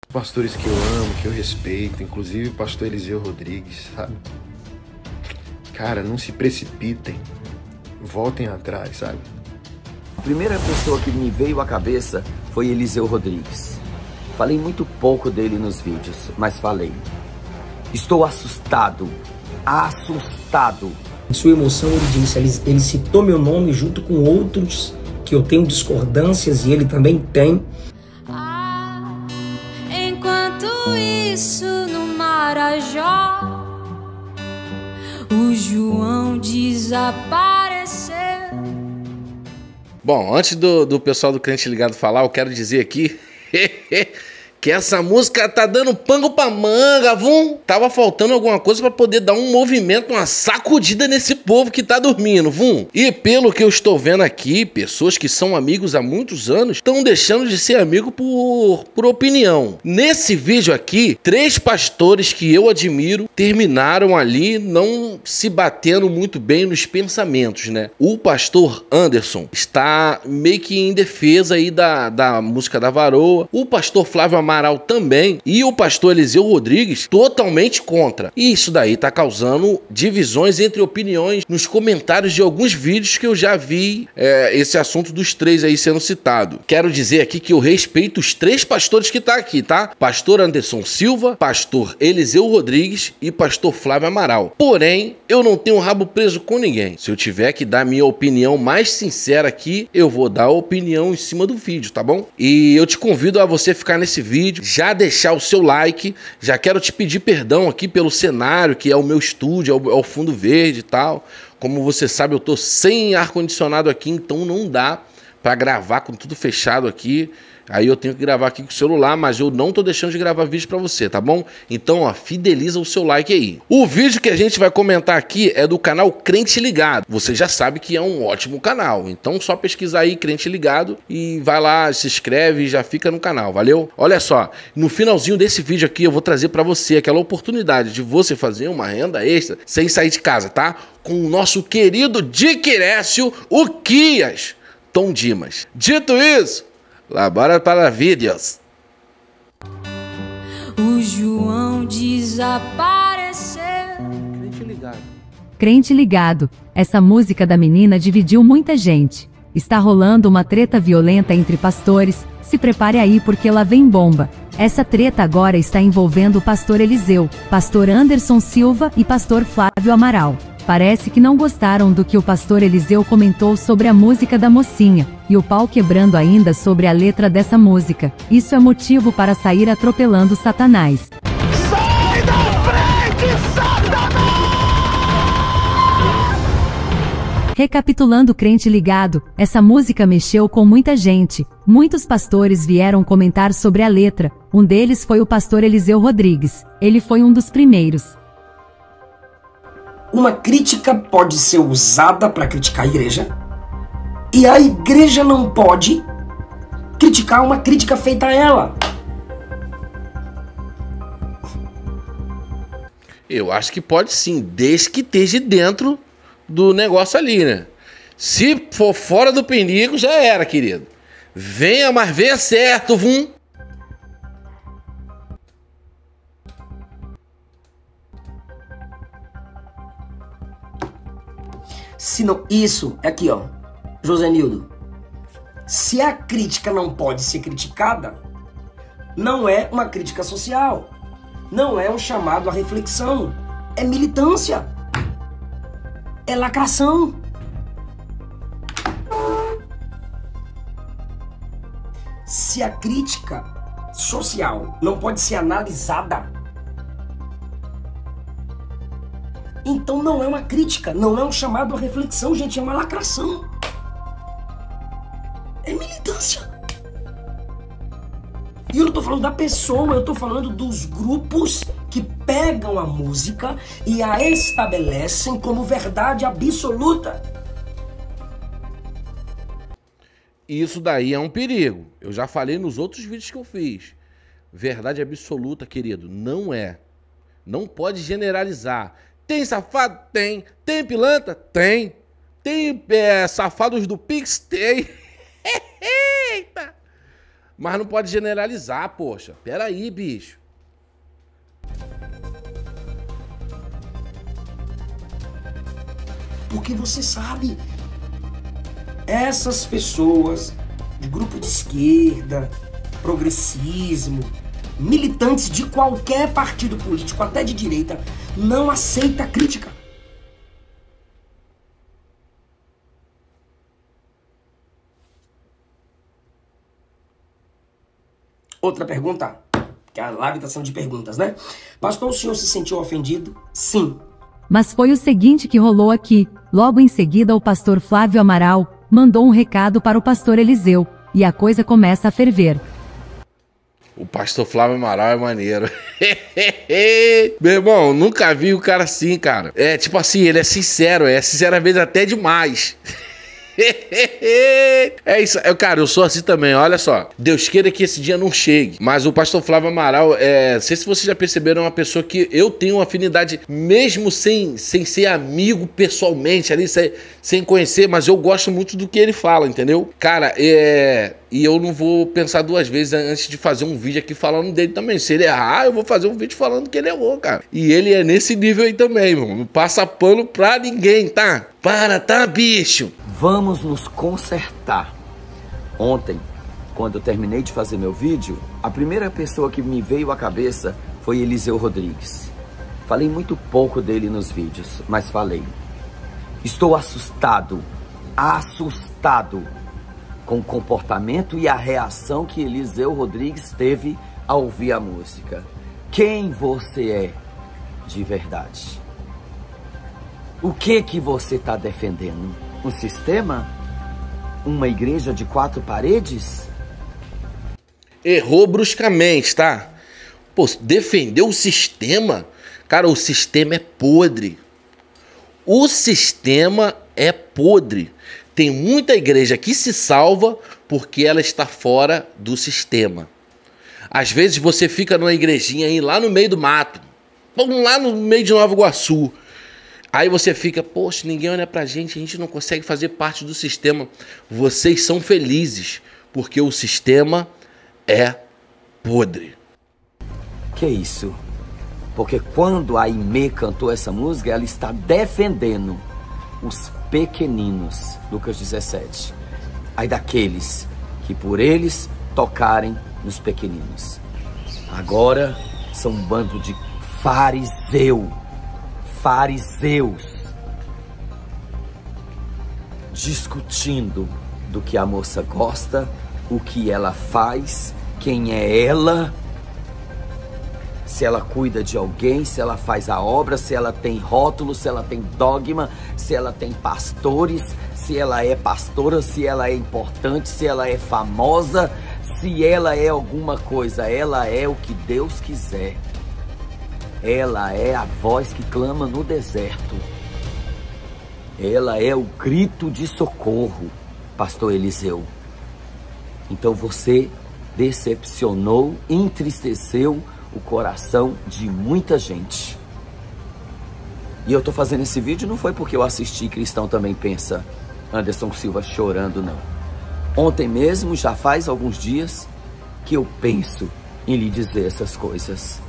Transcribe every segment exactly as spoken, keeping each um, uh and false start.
Pastores que eu amo, que eu respeito, inclusive o pastor Eliseu Rodrigues, sabe? Cara, não se precipitem, voltem atrás, sabe? A primeira pessoa que me veio à cabeça foi Eliseu Rodrigues. Falei muito pouco dele nos vídeos, mas falei. Estou assustado, assustado. Em sua emoção ele disse, ele, ele citou meu nome junto com outros que eu tenho discordâncias e ele também tem. Ah, enquanto isso no Marajó, o João desapareceu. Bom, antes do, do pessoal do Crente Ligado falar, eu quero dizer aqui que essa música tá dando pano pra manga, vum. Tava faltando alguma coisa pra poder dar um movimento, uma sacudida nesse povo que tá dormindo, vum. E pelo que eu estou vendo aqui, pessoas que são amigos há muitos anos estão deixando de ser amigo por, por opinião. Nesse vídeo aqui, três pastores que eu admiro terminaram ali não se batendo muito bem nos pensamentos, né? O pastor Anderson está meio que em defesa aí da, da música da varoa. O pastor Flávio Amaral também, e o pastor Eliseu Rodrigues totalmente contra. E isso daí tá causando divisões entre opiniões nos comentários de alguns vídeos que eu já vi é, esse assunto dos três aí sendo citado. Quero dizer aqui que eu respeito os três pastores que tá aqui, tá? Pastor Anderson Silva, pastor Eliseu Rodrigues e pastor Flávio Amaral. Porém, eu não tenho rabo preso com ninguém. Se eu tiver que dar minha opinião mais sincera aqui, eu vou dar a opinião em cima do vídeo, tá bom? E eu te convido a você ficar nesse vídeo, já deixar o seu like, já quero te pedir perdão aqui pelo cenário, que é o meu estúdio, é o, é o fundo verde e tal. Como você sabe, eu tô sem ar-condicionado aqui, então não dá para gravar com tudo fechado aqui. Aí eu tenho que gravar aqui com o celular, mas eu não tô deixando de gravar vídeo pra você, tá bom? Então, ó, fideliza o seu like aí. O vídeo que a gente vai comentar aqui é do canal Crente Ligado. Você já sabe que é um ótimo canal, então só pesquisar aí Crente Ligado e vai lá, se inscreve e já fica no canal, valeu? Olha só, no finalzinho desse vídeo aqui eu vou trazer pra você aquela oportunidade de você fazer uma renda extra sem sair de casa, tá? Com o nosso querido Diquirécio, o Quias, Tom Dimas. Dito isso, lá bora para vídeos. O João desapareceu. Crente Ligado. Crente Ligado. Essa música da menina dividiu muita gente. Está rolando uma treta violenta entre pastores. Se prepare aí porque lá vem bomba. Essa treta agora está envolvendo o pastor Eliseu, pastor Anderson Silva e pastor Flávio Amaral. Parece que não gostaram do que o pastor Eliseu comentou sobre a música da mocinha, e o pau quebrando ainda sobre a letra dessa música. Isso é motivo para sair atropelando Satanás. Sai da frente, Satanás! Recapitulando Crente Ligado, essa música mexeu com muita gente. Muitos pastores vieram comentar sobre a letra. Um deles foi o pastor Eliseu Rodrigues. Ele foi um dos primeiros. Uma crítica pode ser usada para criticar a igreja, e a igreja não pode criticar uma crítica feita a ela. Eu acho que pode sim, desde que esteja dentro do negócio ali, né? Se for fora do perigo, já era, querido. Venha, mas venha certo, vum. Se não, isso, é aqui ó, Josenildo. Se a crítica não pode ser criticada, não é uma crítica social. Não é um chamado à reflexão. É militância. É lacração. Se a crítica social não pode ser analisada, então não é uma crítica, não é um chamado à reflexão, gente, é uma lacração. É militância. E eu não tô falando da pessoa, eu tô falando dos grupos que pegam a música e a estabelecem como verdade absoluta. Isso daí é um perigo. Eu já falei nos outros vídeos que eu fiz. Verdade absoluta, querido, não é. Não pode generalizar. Tem safado? Tem. Tem pilantra? Tem. Tem é, safados do Pix? Tem. Eita! Mas não pode generalizar, poxa. Pera aí, bicho. Porque você sabe, essas pessoas de grupo de esquerda, progressismo, militantes de qualquer partido político, até de direita, não aceita crítica. Outra pergunta, que a live está sendo de perguntas, né? Pastor, o senhor se sentiu ofendido? Sim. Mas foi o seguinte que rolou aqui. Logo em seguida, o pastor Flávio Amaral mandou um recado para o pastor Eliseu, e a coisa começa a ferver. O pastor Flávio Amaral é maneiro. Meu irmão, nunca vi o cara assim, cara. É tipo assim, ele é sincero, é sinceramente até demais. É isso, eu, cara, eu sou assim também, olha só. Deus queira que esse dia não chegue. Mas o pastor Flávio Amaral, é, não sei se vocês já perceberam, é uma pessoa que eu tenho uma afinidade, mesmo sem, sem ser amigo pessoalmente, ali, sem, sem conhecer, mas eu gosto muito do que ele fala, entendeu? Cara, é... E eu não vou pensar duas vezes antes de fazer um vídeo aqui falando dele também. Se ele errar, eu vou fazer um vídeo falando que ele errou, cara. E ele é nesse nível aí também, irmão. Não passa pano pra ninguém, tá? Para, tá, bicho? Vamos nos consertar. Ontem, quando eu terminei de fazer meu vídeo, a primeira pessoa que me veio à cabeça foi Eliseu Rodrigues. Falei muito pouco dele nos vídeos, mas falei. Estou assustado, assustado com o comportamento e a reação que Eliseu Rodrigues teve ao ouvir a música. Quem você é de verdade? O que que você está defendendo? Um sistema? Uma igreja de quatro paredes? Errou bruscamente, tá? Pô, defendeu o sistema? Cara, o sistema é podre. O sistema é podre. Tem muita igreja que se salva porque ela está fora do sistema. Às vezes você fica numa igrejinha aí lá no meio do mato, lá no meio de Nova Iguaçu. Aí você fica, poxa, ninguém olha pra gente, a gente não consegue fazer parte do sistema. Vocês são felizes porque o sistema é podre. Que isso? Porque quando a Aimee cantou essa música, ela está defendendo os pequeninos, Lucas dezessete. Aí daqueles que por eles tocarem nos pequeninos. Agora são um bando de fariseu, fariseus, discutindo do que a moça gosta, o que ela faz, quem é ela, se ela cuida de alguém, se ela faz a obra, se ela tem rótulo, se ela tem dogma, se ela tem pastores, se ela é pastora, se ela é importante, se ela é famosa, se ela é alguma coisa. Ela é o que Deus quiser. Ela é a voz que clama no deserto. Ela é o grito de socorro, pastor Eliseu. Então você decepcionou, entristeceu o coração de muita gente. E eu tô fazendo esse vídeo não foi porque eu assisti Cristão Também Pensa, Anderson Silva chorando, não. Ontem mesmo, já faz alguns dias, que eu penso em lhe dizer essas coisas.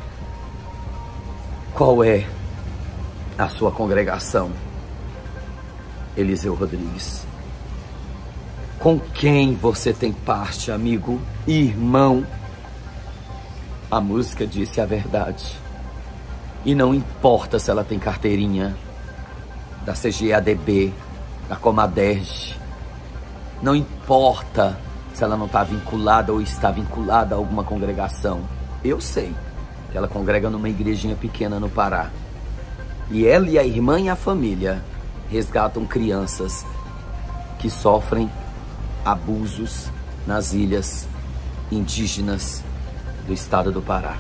Qual é a sua congregação, Eliseu Rodrigues? Com quem você tem parte, amigo, irmão? A música disse a verdade. E não importa se ela tem carteirinha da C G A D B, da Comaderj. Não importa se ela não está vinculada ou está vinculada a alguma congregação. Eu sei que ela congrega numa igrejinha pequena no Pará. E ela e a irmã e a família resgatam crianças que sofrem abusos nas ilhas indígenas do estado do Pará.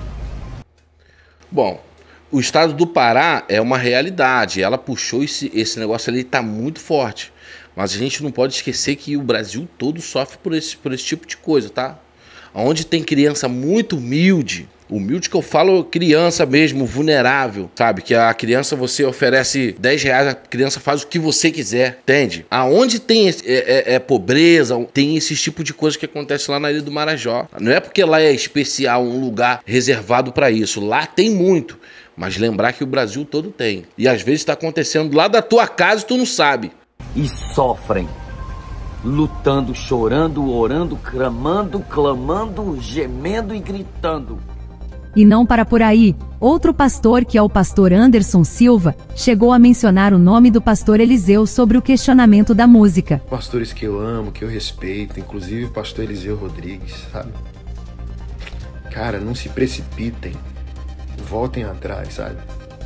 Bom, o estado do Pará é uma realidade. Ela puxou esse, esse negócio ali, tá muito forte. Mas a gente não pode esquecer que o Brasil todo sofre por esse, por esse tipo de coisa, tá? Onde tem criança muito humilde, Humilde que eu falo criança mesmo, vulnerável, sabe? Que a criança, você oferece dez reais, a criança faz o que você quiser, entende? Aonde tem é, é, é pobreza, tem esse tipo de coisa que acontece lá na Ilha do Marajó. Não é porque lá é especial, um lugar reservado para isso. Lá tem muito, mas lembrar que o Brasil todo tem. E às vezes está acontecendo lá da tua casa e tu não sabe. E sofrem, lutando, chorando, orando, clamando, clamando, gemendo e gritando. E não para por aí, outro pastor, que é o pastor Anderson Silva, chegou a mencionar o nome do pastor Eliseu sobre o questionamento da música. Pastores que eu amo, que eu respeito, inclusive o pastor Eliseu Rodrigues, sabe? Cara, não se precipitem, voltem atrás, sabe?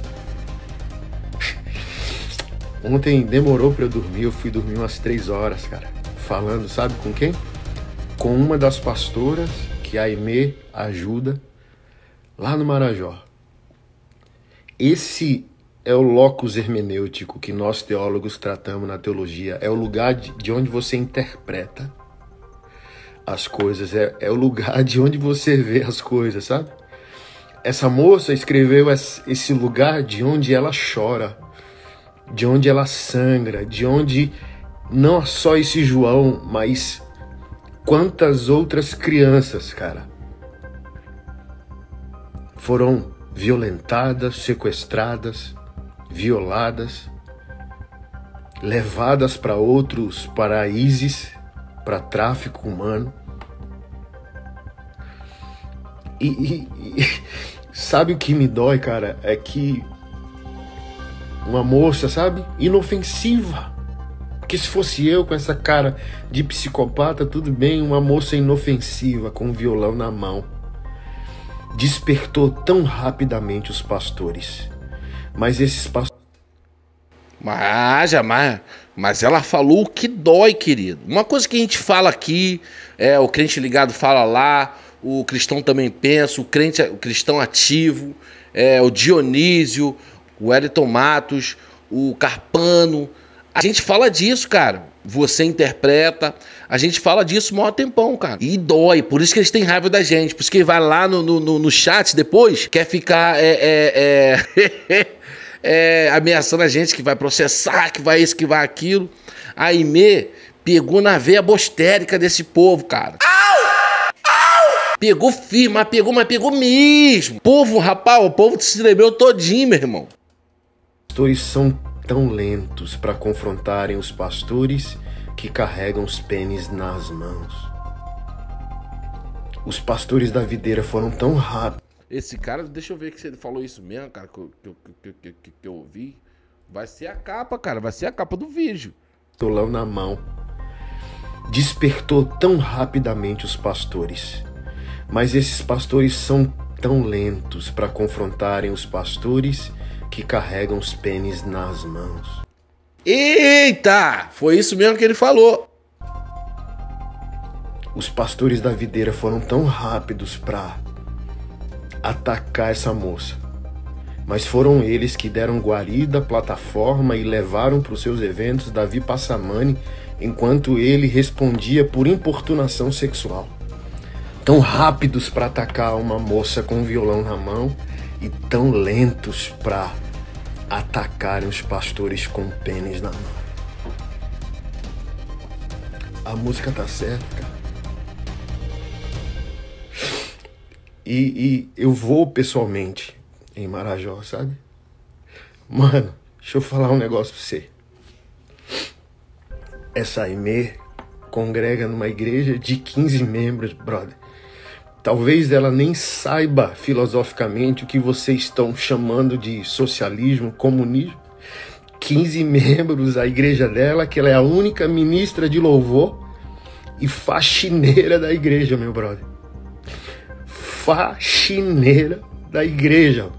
Ontem demorou pra eu dormir, eu fui dormir umas três horas, cara, falando, sabe com quem? Com uma das pastoras que a Aimee ajuda lá no Marajó. Esse é o locus hermenêutico que nós teólogos tratamos na teologia. É o lugar de, de onde você interpreta as coisas. É, é o lugar de onde você vê as coisas, sabe? Essa moça escreveu esse lugar de onde ela chora, de onde ela sangra, de onde não só esse João, mas quantas outras crianças, cara, foram violentadas, sequestradas, violadas, levadas para outros paraísos, para tráfico humano. E, e, e sabe o que me dói, cara? É que uma moça, sabe, inofensiva. Porque se fosse eu com essa cara de psicopata, tudo bem, uma moça inofensiva com um violão na mão despertou tão rapidamente os pastores. Mas esses pastores... Mas, mas, mas ela falou o que dói, querido. Uma coisa que a gente fala aqui, é, o crente ligado fala lá, o cristão também pensa, o, crente, o cristão ativo, é, o Dionísio, o Wellington Matos, o Carpano. A gente fala disso, cara. Você interpreta. A gente fala disso o maior tempão, cara. E dói. Por isso que eles têm raiva da gente. Por isso que ele vai lá no, no, no chat depois, quer ficar é, é, é, é, ameaçando a gente que vai processar, que vai isso, que vai aquilo. A Aimee pegou na veia bostérica desse povo, cara. Au! Au! Pegou firme, mas pegou, mas pegou mesmo. Povo, rapaz, o povo se tremeu todinho, meu irmão. Os pastores são tão lentos para confrontarem os pastores que carregam os pênis nas mãos. Os pastores da videira foram tão rápidos. Esse cara, deixa eu ver que você falou isso mesmo, cara, que eu, que, que, que, que, que eu ouvi. Vai ser a capa, cara, vai ser a capa do vídeo. Tolão na mão. Despertou tão rapidamente os pastores. Mas esses pastores são tão lentos para confrontarem os pastores que carregam os pênis nas mãos. Eita! Foi isso mesmo que ele falou. Os pastores da videira foram tão rápidos para atacar essa moça. Mas foram eles que deram guarida, plataforma e levaram para os seus eventos Davi Passamani, enquanto ele respondia por importunação sexual. Tão rápidos para atacar uma moça com um violão na mão e tão lentos para atacarem os pastores com pênis na mão. A música tá certa, cara. E, e eu vou pessoalmente em Marajó, sabe? Mano, deixa eu falar um negócio pra você. Essa Aimee congrega numa igreja de quinze membros, brother. Talvez ela nem saiba filosoficamente o que vocês estão chamando de socialismo, comunismo. quinze membros, a igreja dela, que ela é a única ministra de louvor e faxineira da igreja, meu brother. Faxineira da igreja.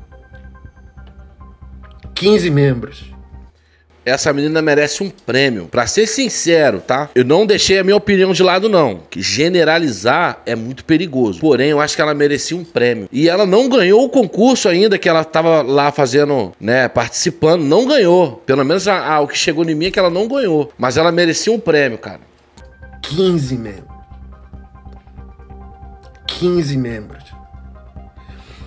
quinze membros. Essa menina merece um prêmio. Pra ser sincero, tá? Eu não deixei a minha opinião de lado, não. Que generalizar é muito perigoso. Porém, eu acho que ela merecia um prêmio. E ela não ganhou o concurso ainda que ela tava lá fazendo, né? Participando. Não ganhou. Pelo menos a, a, o que chegou em mim é que ela não ganhou. Mas ela merecia um prêmio, cara. quinze membros. quinze membros.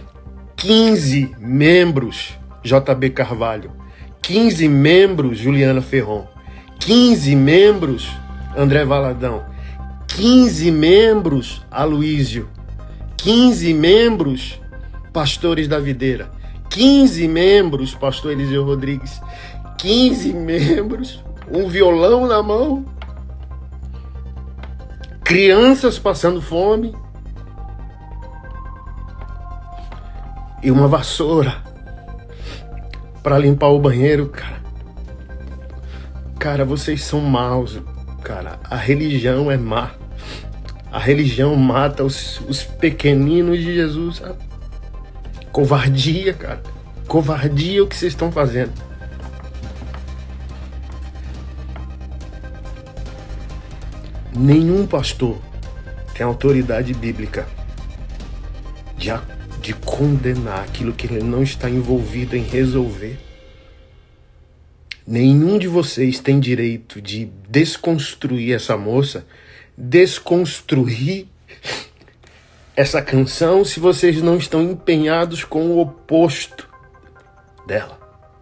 quinze membros, J B Carvalho. quinze membros, Juliana Ferron. quinze membros, André Valadão. quinze membros, Aloísio. quinze membros, Pastores da Videira. quinze membros, Pastor Eliseu Rodrigues. quinze membros, um violão na mão. Crianças passando fome. E uma vassoura para limpar o banheiro, cara. Cara, vocês são maus, cara. A religião é má. A religião mata os, os pequeninos de Jesus, sabe? Covardia, cara. Covardia o que vocês estão fazendo. Nenhum pastor tem autoridade bíblica de, de condenar aquilo que ele não está envolvido em resolver. Nenhum de vocês tem direito de desconstruir essa moça, desconstruir essa canção, se vocês não estão empenhados com o oposto dela.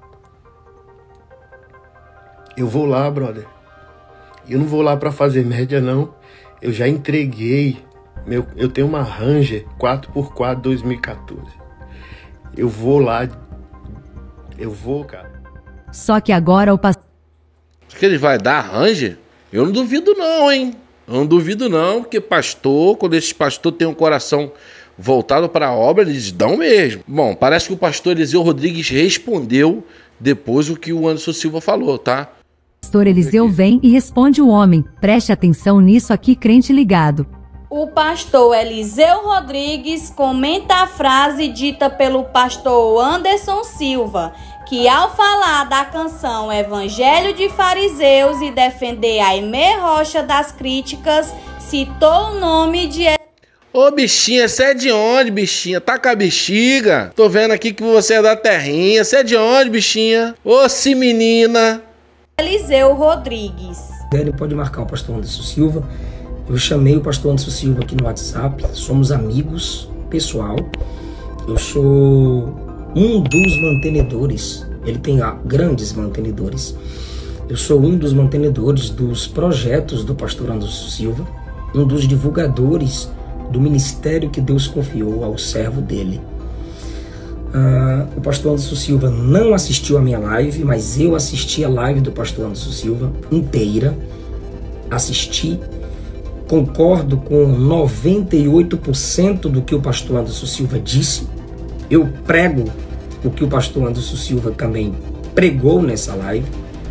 Eu vou lá, brother. Eu não vou lá para fazer média, não. Eu já entreguei. Meu, eu tenho uma Ranger quatro por quatro dois mil e quatorze. Eu vou lá. Eu vou, cara. Só que agora o pastor... Que ele vai dar Ranger? Eu não duvido não, hein? Eu não duvido não, porque pastor, quando esse pastor tem um coração voltado para a obra, eles dão mesmo. Bom, parece que o pastor Eliseu Rodrigues respondeu depois o que o Anderson Silva falou, tá? Pastor Eliseu vem e responde o homem. Preste atenção nisso aqui, crente ligado. O pastor Eliseu Rodrigues comenta a frase dita pelo pastor Anderson Silva, que ao falar da canção Evangelho de Fariseus e defender a Aimee Rocha das críticas, citou o nome de... Ô bichinha, você é de onde, bichinha? Tá com a bexiga? Tô vendo aqui que você é da terrinha. Você é de onde, bichinha? Ô, se menina... Eliseu Rodrigues. Ele pode marcar o pastor Anderson Silva. Eu chamei o pastor Anderson Silva aqui no WhatsApp. Somos amigos, pessoal. Eu sou um dos mantenedores. Ele tem ah, grandes mantenedores. Eu sou um dos mantenedores dos projetos do pastor Anderson Silva. Um dos divulgadores do ministério que Deus confiou ao servo dele. Uh, o pastor Anderson Silva não assistiu a minha live, mas eu assisti a live do pastor Anderson Silva inteira. Assisti. Concordo com noventa e oito por cento do que o pastor Anderson Silva disse. Eu prego o que o pastor Anderson Silva também pregou nessa live.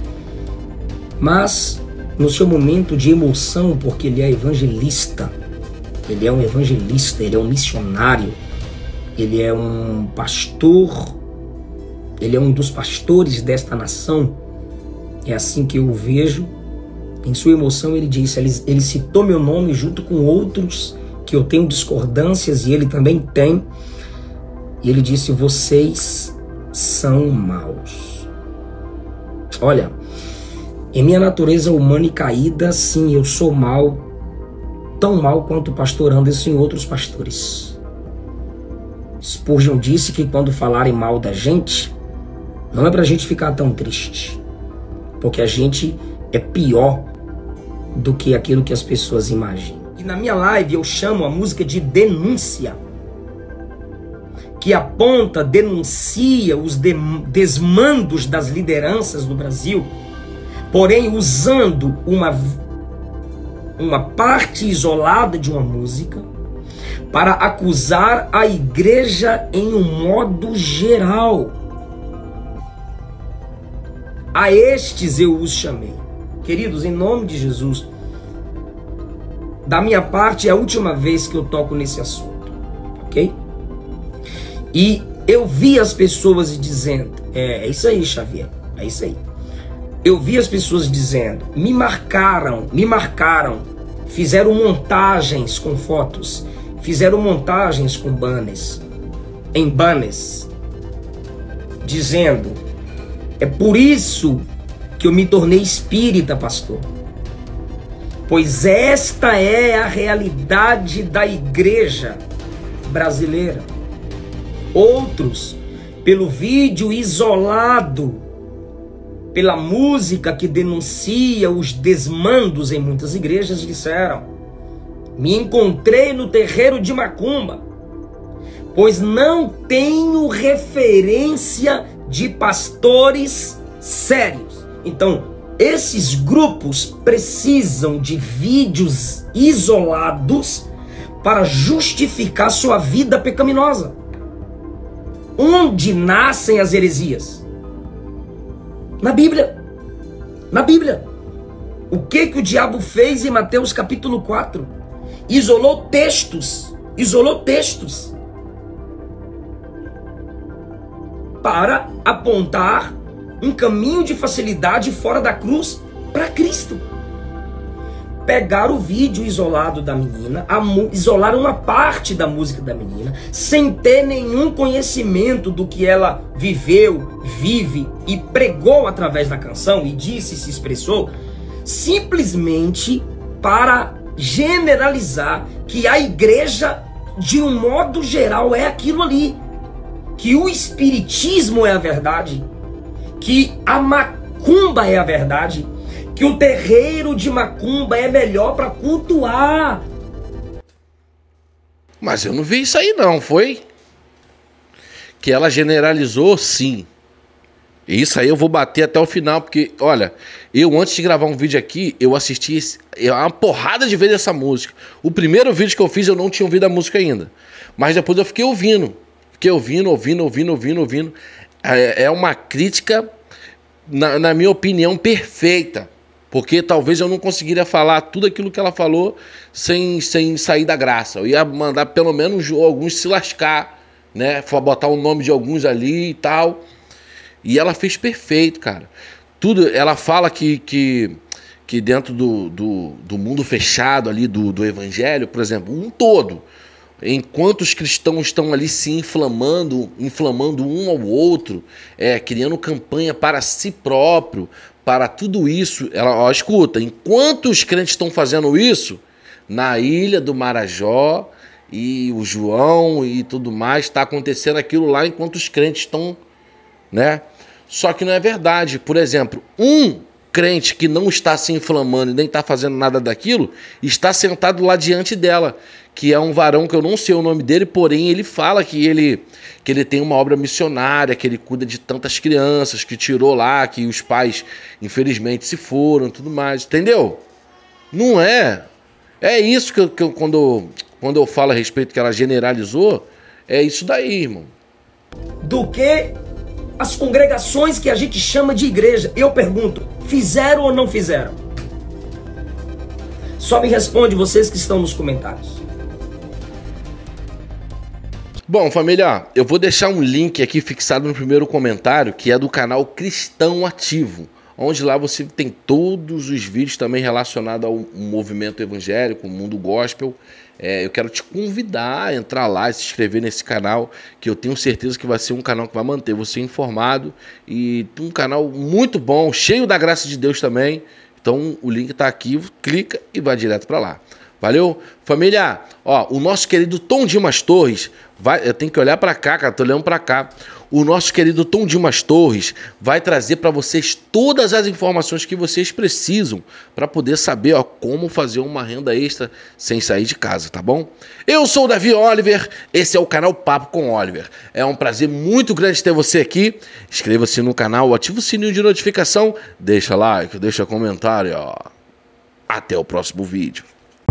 Mas no seu momento de emoção, porque ele é evangelista, ele é um evangelista, ele é um missionário, ele é um pastor, ele é um dos pastores desta nação. É assim que eu o vejo. Em sua emoção ele disse, ele, ele citou meu nome junto com outros que eu tenho discordâncias e ele também tem. E ele disse, vocês são maus. Olha, em minha natureza humana e caída, sim, eu sou mau, tão mau quanto o pastor Anderson e outros pastores. Spurgeon disse que quando falarem mal da gente, não é pra gente ficar tão triste, porque a gente é pior do que aquilo que as pessoas imaginam. E na minha live eu chamo a música de denúncia, que aponta, denuncia os de desmandos das lideranças do Brasil, porém usando uma, uma parte isolada de uma música para acusar a igreja em um modo geral. A estes eu os chamei. Queridos, em nome de Jesus, da minha parte é a última vez que eu toco nesse assunto, ok? E eu vi as pessoas dizendo, é, é isso aí, Xavier, é isso aí. Eu vi as pessoas dizendo, me marcaram, me marcaram, fizeram montagens com fotos, fizeram montagens com banners, em banners, dizendo, é por isso que eu me tornei espírita, pastor. Pois esta é a realidade da igreja brasileira. Outros, pelo vídeo isolado, pela música que denuncia os desmandos em muitas igrejas, disseram: me encontrei no terreiro de macumba, pois não tenho referência de pastores sérios. Então, esses grupos precisam de vídeos isolados para justificar sua vida pecaminosa. Onde nascem as heresias? Na Bíblia. Na Bíblia. O que que o diabo fez em Mateus capítulo quatro? Isolou textos. Isolou textos. Para apontar um caminho de facilidade fora da cruz para Cristo. Pegaram o vídeo isolado da menina, isolaram uma parte da música da menina, sem ter nenhum conhecimento do que ela viveu, vive e pregou através da canção, e disse e se expressou, simplesmente para generalizar que a igreja, de um modo geral, é aquilo ali. Que o espiritismo é a verdade, que a macumba é a verdade, que o terreiro de macumba é melhor para cultuar. Mas eu não vi isso aí não, foi? Que ela generalizou, sim. Isso aí eu vou bater até o final, porque, olha, eu antes de gravar um vídeo aqui, eu assisti esse, uma porrada de vezes essa música. O primeiro vídeo que eu fiz, eu não tinha ouvido a música ainda. Mas depois eu fiquei ouvindo. Fiquei ouvindo, ouvindo, ouvindo, ouvindo, ouvindo. É, é uma crítica, na, na minha opinião, perfeita. Porque talvez eu não conseguiria falar tudo aquilo que ela falou sem, sem sair da graça. Eu ia mandar pelo menos alguns se lascar, né? Botar o nome de alguns ali e tal. E ela fez perfeito, cara. Tudo, ela fala que, que, que dentro do, do, do mundo fechado ali, do, do evangelho, por exemplo, um todo, enquanto os cristãos estão ali se inflamando, inflamando um ao outro, é, criando campanha para si próprio, para tudo isso, ela, ó, escuta, enquanto os crentes estão fazendo isso, na ilha do Marajó, e o João e tudo mais, está acontecendo aquilo lá enquanto os crentes estão, né? Só que não é verdade. Por exemplo, um crente que não está se inflamando e nem está fazendo nada daquilo, está sentado lá diante dela, que é um varão que eu não sei o nome dele, porém ele fala que ele, que ele tem uma obra missionária, que ele cuida de tantas crianças, que tirou lá, que os pais infelizmente se foram e tudo mais, entendeu? Não é. É isso que eu, que eu quando, quando eu falo a respeito que ela generalizou, é isso daí, irmão. Do que as congregações que a gente chama de igreja. Eu pergunto, fizeram ou não fizeram? Só me responde vocês que estão nos comentários. Bom, família, eu vou deixar um link aqui fixado no primeiro comentário, que é do canal Cristão Ativo, onde lá você tem todos os vídeos também relacionados ao movimento evangélico, o mundo gospel. É, eu quero te convidar a entrar lá e se inscrever nesse canal, que eu tenho certeza que vai ser um canal que vai manter você informado e um canal muito bom, cheio da graça de Deus também. Então o link está aqui, clica e vai direto para lá. Valeu? Família, ó, o nosso querido Tom Dimas Torres, vai, eu tenho que olhar para cá, cara, tô olhando para cá. O nosso querido Tom Dimas Torres vai trazer para vocês todas as informações que vocês precisam para poder saber, ó, como fazer uma renda extra sem sair de casa, tá bom? Eu sou o Davi Oliver, esse é o canal Papo com Oliver. É um prazer muito grande ter você aqui. Inscreva-se no canal, ativa o sininho de notificação, deixa like, deixa comentário, ó. Até o próximo vídeo.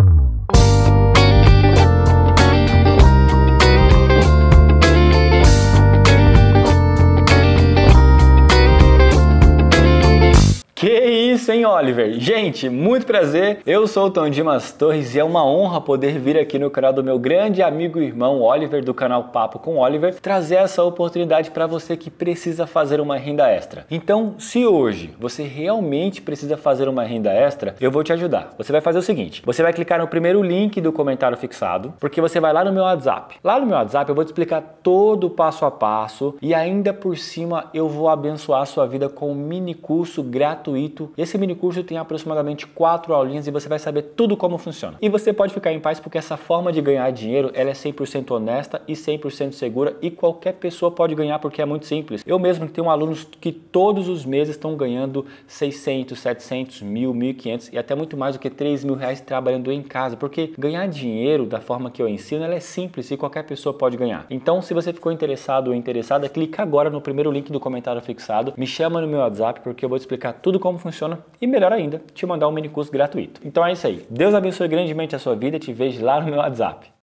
Que isso, hein, Oliver? Gente, muito prazer. Eu sou o Tom Dimas Torres e é uma honra poder vir aqui no canal do meu grande amigo e irmão Oliver, do canal Papo com Oliver, trazer essa oportunidade para você que precisa fazer uma renda extra. Então, se hoje você realmente precisa fazer uma renda extra, eu vou te ajudar. Você vai fazer o seguinte, você vai clicar no primeiro link do comentário fixado, porque você vai lá no meu WhatsApp. Lá no meu WhatsApp eu vou te explicar todo o passo a passo e ainda por cima eu vou abençoar a sua vida com um mini curso gratuito. Esse mini curso tem aproximadamente quatro aulinhas e você vai saber tudo como funciona. E você pode ficar em paz porque essa forma de ganhar dinheiro, ela é cem por cento honesta e cem por cento segura e qualquer pessoa pode ganhar porque é muito simples. Eu mesmo tenho alunos que todos os meses estão ganhando seiscentos, setecentos, mil, mil e quinhentos e até muito mais do que três mil reais trabalhando em casa, porque ganhar dinheiro da forma que eu ensino, ela é simples e qualquer pessoa pode ganhar. Então, se você ficou interessado ou interessada, clica agora no primeiro link do comentário fixado, me chama no meu WhatsApp porque eu vou te explicar tudo como funciona e, melhor ainda, te mandar um mini curso gratuito. Então é isso aí. Deus abençoe grandemente a sua vida e te vejo lá no meu WhatsApp.